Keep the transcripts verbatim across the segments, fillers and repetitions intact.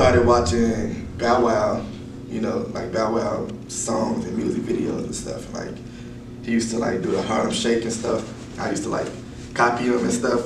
started watching Bow Wow, you know, like Bow Wow songs and music videos and stuff. And, like, he used to like do the Harlem Shake and stuff. I used to like copy him and stuff.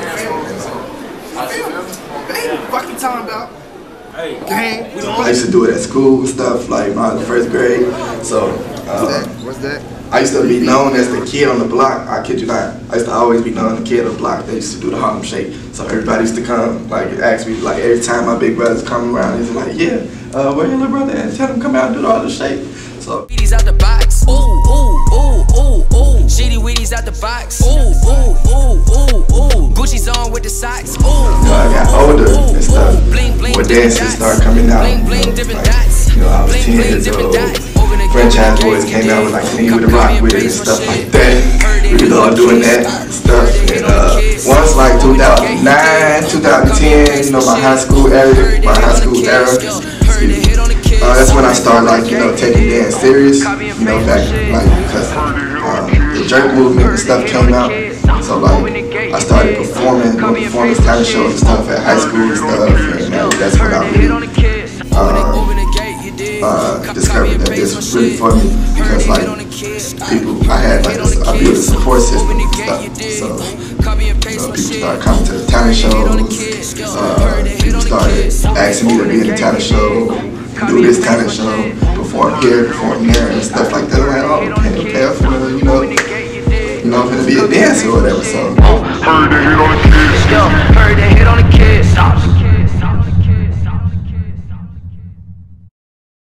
Hey, fuck you talking about? Hey, gang. I used to do it at school and stuff, like my first grade. So, uh, what's that? I used to be known as the kid on the block. I kid you not. I used to always be known as the kid on the block. They used to do the Harlem Shake. So everybody used to come, like, ask me, like, every time my big brothers come around, he's like, yeah, uh, where your little brother at? Tell him come out and do the Harlem Shake. So. Weedies out the box. Ooh, ooh, ooh, ooh, ooh. Shitty Weedies out the box. Ooh, ooh, ooh, ooh, ooh. Gucci's on with the socks. Ooh, you know, I got older and stuff. When dances started coming out, you know, like, you know, I was ten years old. Franchise Boys came out with like Lean with the Rock with and stuff like that. We was all doing that stuff. And uh, once like two thousand nine, two thousand ten, you know, my high school era, my high school era, uh, that's when I started like, you know, taking dance serious. You know, back like because um, the jerk movement and stuff came out. So like I started performing, doing performance talent shows and stuff at high school and stuff. And uh, that's when I really uh, Uh, discovered that this was really for me because like people, I had like a, I built a support system and stuff. So you know, people started coming to the talent shows. Uh, people started asking me to be in the talent show, do this talent show, perform here, perform there, and stuff like that. Like, oh, okay, okay, I'm finna, you know, you know, I'm finna be a dancer or whatever. So. Heard they hit on the kids. Heard they hit on the kids.